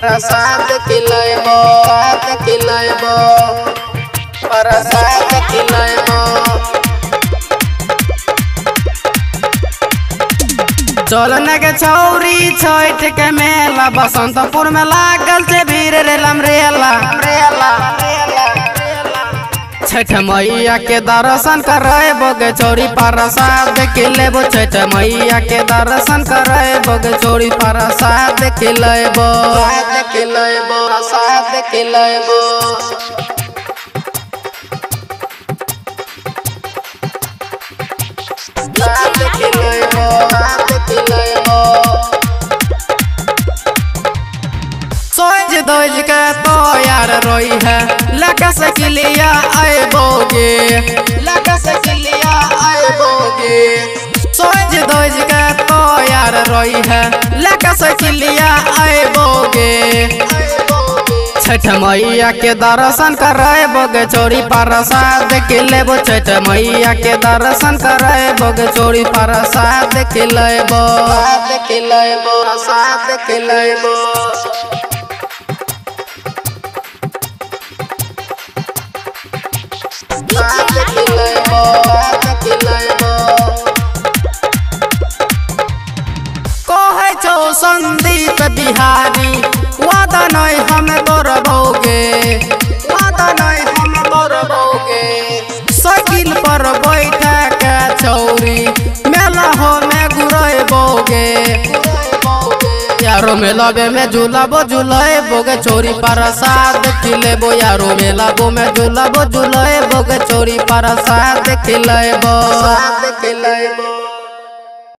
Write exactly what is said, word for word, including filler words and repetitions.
प्रसाद खिलाइबो प्रसाद खिलाइबो प्रसाद खिलाइबो। चलने के छौरी छठ के मेला बसंतपुर में लागल से भीड़ रे लमरेला रेला छठ मैया के दर्शन करे बोगे चोरी प्रसाद खिलेबो। छठ मैया के दर्शन करे बोगे चोरी प्रसाद खिलेबो खिलेबो प्रसाद खिलेबो। सोच दोज के तो यार रोई है लगा सकिलिया आए बोगे लगा सकिलिया आए बोगे। सोच दोज के तो यार रोई है लगा सकिलिया आए बोगे। छठ मैया के दर्शन करे बोगे चोरी प्रसाद खिलेबो। छठ मैया के दर्शन करे बोगे चोरी प्रसाद खिलेबो खिलेबो प्रसाद खिलेबो। कहे छो संदीप बिहारी वादा नहीं हम करबोगे वादा नहीं हम करबोगे। साइकिल पर बैठा के छौरी मेला हो में घुरबोगे यारो मेलाबे में झूलाबो झूलाबोगे चोरी प्रसाद खिलेबो। यारो मेलाबो में झूलाबो झूलाबोगे चोरी प्रसाद खिलेबो खिलेबो।